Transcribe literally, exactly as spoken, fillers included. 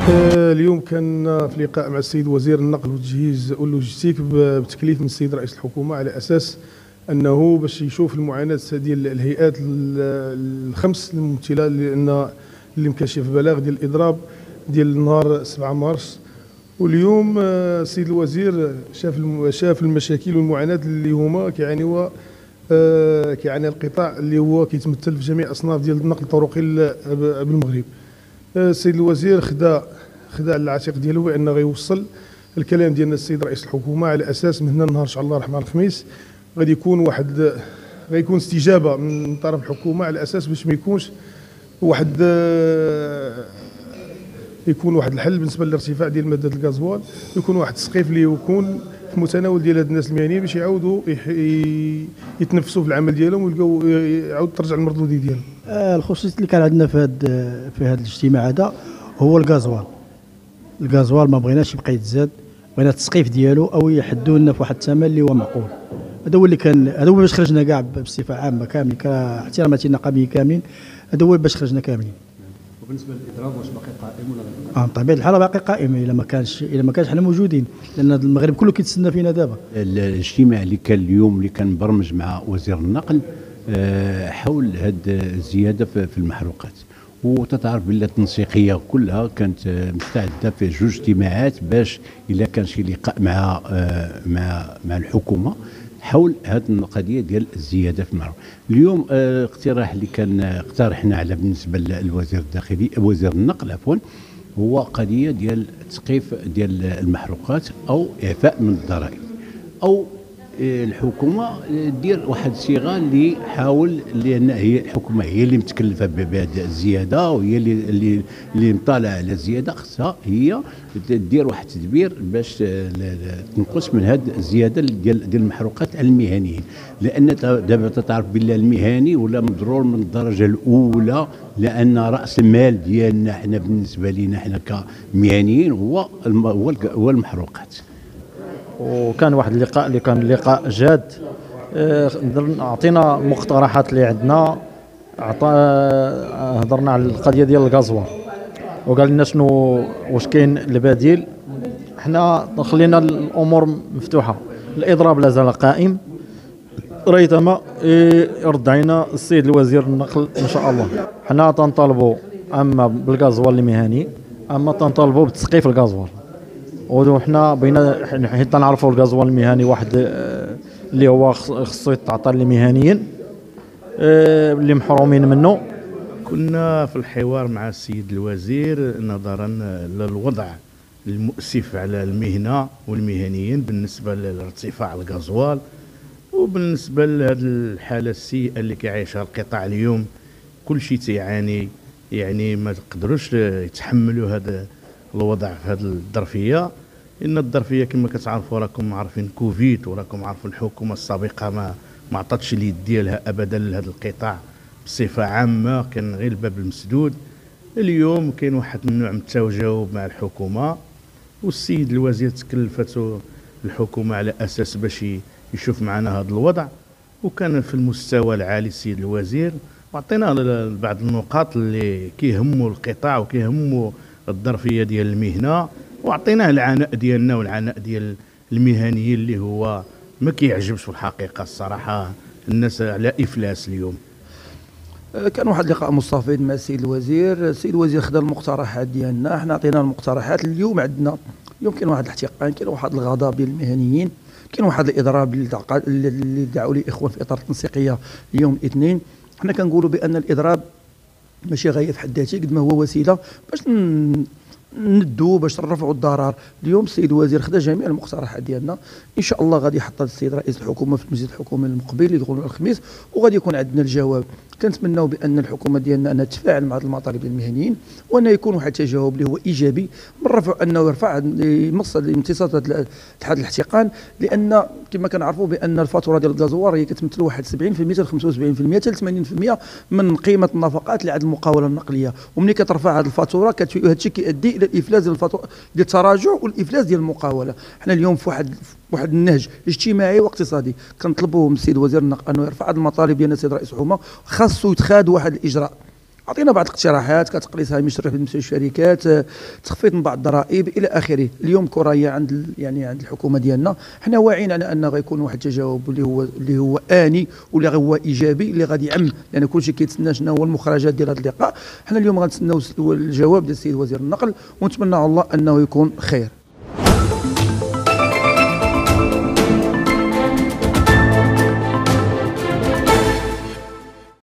اليوم كان في لقاء مع السيد وزير النقل والتجهيز واللوجستيك بتكليف من السيد رئيس الحكومة على أساس أنه باش يشوف المعاناة ديال الهيئات الخمس الممثلة لأن اللي مكاشف بلاغ ديال الإضراب ديال نهار سبعة مارس. واليوم السيد الوزير شاف شاف المشاكل والمعاناة اللي هما كيعانيوها كيعاني القطاع اللي هو كيتمثل في جميع أصناف ديال النقل الطرقي بالمغرب. السيد الوزير خدا خدا على العاتق ديالو بأنه غيوصل الكلام ديالنا السيد رئيس الحكومة على أساس من هنا النهار إن شاء الله الرحمن الخميس غادي يكون واحد غيكون استجابة من طرف الحكومة على أساس باش ما يكونش واحد يكون واحد الحل بالنسبة للارتفاع ديال مادة الغازوال، يكون واحد التسقيف اللي يكون في متناول ديال هاد الناس المهنيين باش يعاودوا يتنفسوا في العمل ديالهم ويلقاو يعاود ترجع المردودية ديالهم. الخصوصية اللي كان عندنا في هذا في هذا الاجتماع هذا هو الغازوال. الغازوال ما بغيناش يبقى يتزاد، بغينا التسقيف ديالو او يحدوا لنا في واحد الثمن اللي هو معقول. هذا هو اللي كان هذا هو باش خرجنا كاع بصفه عامه كامل كاحترامات النقابيين كاملين، هذا هو باش خرجنا كاملين. وبالنسبه للاضراب واش باقي قائم ولا غير؟ اه بطبيعه الحال باقي قائم الا ما كانش الا ما كانش حنا موجودين، لان المغرب كله كيتسنى فينا دابا. الاجتماع اللي كان اليوم اللي كان مبرمج مع وزير النقل حول هذه الزياده في المحروقات، وتتعرف بان التنسيقيه كلها كانت مستعده في جوج اجتماعات باش الا كان شي لقاء مع مع مع الحكومه حول هذه القضيه ديال الزياده في المعروض. اليوم اقتراح اللي كان اقترحنا على بالنسبه للوزير الداخلي وزير النقل عفوا هو قضيه ديال تسقيف ديال المحروقات او اعفاء من الضرائب، او الحكومه دير واحد الصيغه اللي حاول، لان هي الحكومه هي اللي متكلفه بهذه الزياده وهي اللي اللي اللي مطالعه على الزياده، خصها هي دير واحد التدبير باش تنقص من هذه الزياده ديال ديال المحروقات على المهنيين، لان دابا تتعرف بالله المهني ولا مضرور من الدرجه الاولى، لان راس المال ديالنا حنا بالنسبه لنا حنا كمهنيين هو هو المحروقات. وكان واحد اللقاء اللي كان لقاء جاد، عطينا المقترحات اللي عندنا، هضرنا على القضيه ديال الغازوال وقال لنا شنو واش كاين البديل. حنا خلينا الامور مفتوحه، الاضراب لا زال قائم ريثما يرد علينا السيد الوزير النقل ان شاء الله. حنا تنطالبوا اما بالغازوال المهني اما تنطالبوا بتسقيف الغازوال، وحنا بغينا حيت نعرفوا الغازوال المهني واحد اللي هو خصو يتعطى للمهنيين اللي محرومين منه. كنا في الحوار مع السيد الوزير نظرا للوضع المؤسف على المهنه والمهنيين بالنسبه لارتفاع الغازوال، وبالنسبه لهذه الحاله السيئه اللي كيعيشها القطاع اليوم. كل شيء تيعاني، يعني ما تقدروش يتحملوا هذا الوضع في هذه الظرفيه. ان الظرفيه كما كتعرفوا راكم عارفين كوفيد، وراكم عارفين الحكومه السابقه ما ما عطاتش اليد ديالها ابدا لهذا القطاع بصفه عامه، كان غير الباب المسدود. اليوم كاين واحد النوع من التجاوب مع الحكومه، والسيد الوزير تكلفته الحكومه على اساس باش يشوف معنا هذا الوضع، وكان في المستوى العالي السيد الوزير، وعطينا بعض النقاط اللي كيهموا القطاع وكيهموا الظرفيه ديال المهنه، وعطيناه العناء ديالنا والعناء ديال المهنيين اللي هو ما كيعجبش في الحقيقه. الصراحه الناس على افلاس اليوم. كان واحد اللقاء مستفيض مع السيد الوزير. السيد الوزير خدا المقترحات ديالنا، حنا عطينا المقترحات. اليوم عندنا اليوم كاين واحد الاحتقان، كاين واحد الغضب ديال المهنيين، كاين واحد الاضراب اللي دعوا لي اخوان في اطار التنسيقيه اليوم الاثنين. حنا كنقولوا بان الاضراب ماشي غايه في حد ذاته قد ما هو وسيله باش ندو باش نرفعوا الضرر. اليوم السيد الوزير خدا جميع المقترحات ديالنا، ان شاء الله غادي يحطها السيد رئيس الحكومه في المجلس الحكومي المقبل اللي يدخل الخميس، وغادي يكون عندنا الجواب. كنتمناو بان الحكومه ديالنا انها تتفاعل مع هذه المطالب المهنيين، وان يكون واحد التجاوب اللي هو ايجابي من رفع انه يرفع يمص امتصاص هذا الاحتقان، لان كما كنعرفوا بان الفاتوره ديال الغازوار هي كتمثل واحد سبعين بالمئة حتى خمسة وسبعين بالمئة حتى ثمانين بالمئة من قيمه النفقات اللي عند المقاوله النقليه، وملي كترفع هذه الفاتوره هذا الشيء كيؤدي الى الافلاس ديال الفاتوره ديال التراجع والافلاس ديال المقاوله. حنا اليوم في واحد واحد النهج اجتماعي واقتصادي كنطلبوا من السيد وزير النقل انه يرفع هذه المطالب ديالنا. السيد رئيس الحكومه خاصو يتخاذ واحد الاجراء عطينا بعض الاقتراحات كتقليص هامش الربح بالنسبه للشركات، تخفيض من بعض الضرائب الى اخره. اليوم كرايه عند يعني عند الحكومه ديالنا، حنا واعيين على ان غيكون واحد التجاوب اللي هو اللي هو اني واللي هو ايجابي اللي غادي يعم، لان كلشي كيتسنى شنو هو المخرجات ديال هذا اللقاء. حنا اليوم غنتسناو الجواب ديال السيد وزير النقل ونتمنى على الله انه يكون خير.